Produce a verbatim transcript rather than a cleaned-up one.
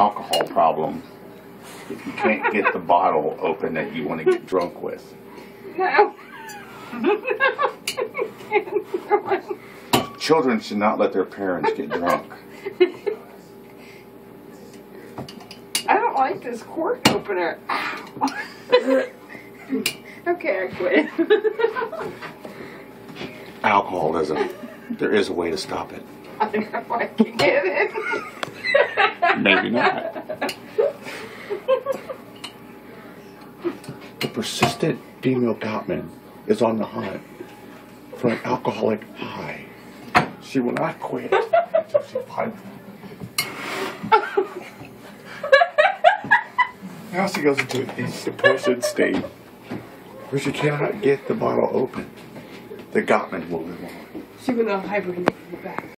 alcohol problem if you can't get the bottle open that you want to get drunk with. No. Children should not let their parents get drunk. I don't like this cork opener. Okay, I quit. Alcoholism. There is a way to stop it. I don't know if I can get it. Maybe not. The persistent female Gottman is on the hunt for an alcoholic high. She will not quit until she finds one. Now she goes into a deep depression state where she cannot get the bottle open. The Gottman will live on. She will not hibernate from the back.